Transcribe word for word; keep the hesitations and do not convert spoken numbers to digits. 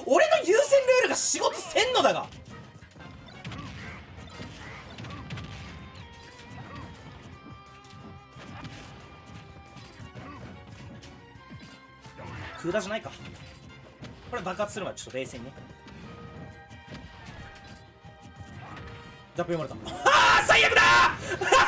俺の優先ルールが仕事せんのだが。空打じゃないか。これ爆発するまでちょっと冷静にね。ザップ読まれた。ああ最悪だー